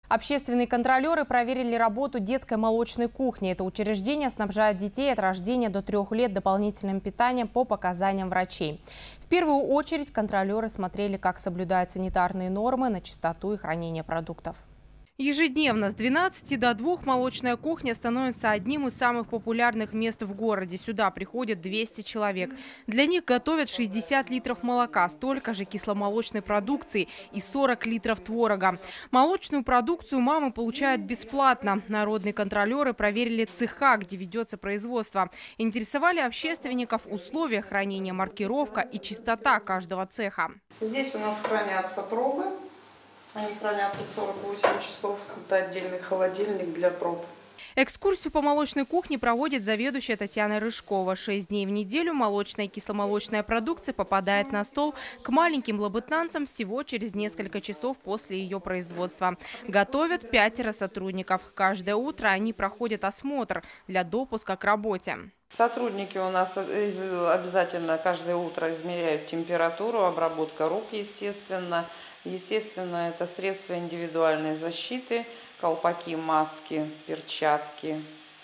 Общественные контролеры проверили работу детской молочной кухни. Это учреждение снабжает детей от рождения до 3 лет дополнительным питанием по показаниям врачей. В первую очередь контролеры смотрели, как соблюдают санитарные нормы на чистоту и хранение продуктов. Ежедневно с 12 до 2 молочная кухня становится одним из самых популярных мест в городе. Сюда приходят 200 человек. Для них готовят 60 литров молока, столько же кисломолочной продукции и 40 литров творога. Молочную продукцию мамы получают бесплатно. Народные контролеры проверили цеха, где ведется производство. Интересовали общественников условия хранения, маркировка и чистота каждого цеха. Здесь у нас хранятся пробы. Они хранятся 48 часов. Это отдельный холодильник для проб. Экскурсию по молочной кухне проводит заведующая Татьяна Рыжкова. 6 дней в неделю молочная и кисломолочная продукция попадает на стол к маленьким лабытнанцам всего через несколько часов после ее производства. Готовят 5 сотрудников. Каждое утро они проходят осмотр для допуска к работе. Сотрудники у нас обязательно каждое утро измеряют температуру, обработка рук, естественно. Естественно, это средства индивидуальной защиты, колпаки, маски, перчатки,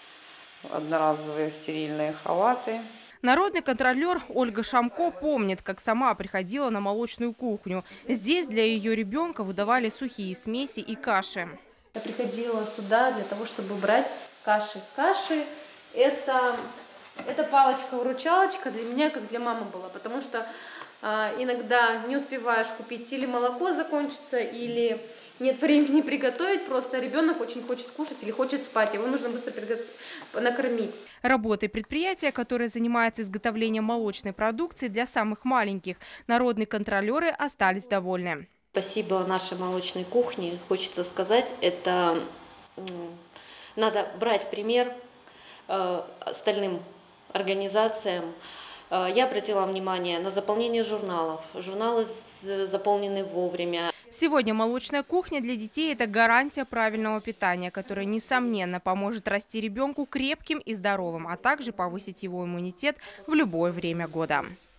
одноразовые стерильные халаты. Народный контролер Ольга Шамко помнит, как сама приходила на молочную кухню. Здесь для ее ребенка выдавали сухие смеси и каши. Я приходила сюда для того, чтобы брать каши. Каши – это палочка-выручалочка для меня, как для мамы была, потому что иногда не успеваешь купить, или молоко закончится, или нет времени приготовить, просто ребенок очень хочет кушать или хочет спать, его нужно быстро накормить. Работой предприятия, которое занимается изготовлением молочной продукции для самых маленьких, народные контролеры остались довольны. Спасибо нашей молочной кухне, хочется сказать, это надо брать пример остальным организациям. Я обратила внимание на заполнение журналов. Журналы заполнены вовремя. Сегодня молочная кухня для детей – это гарантия правильного питания, которая, несомненно, поможет расти ребенку крепким и здоровым, а также повысить его иммунитет в любое время года.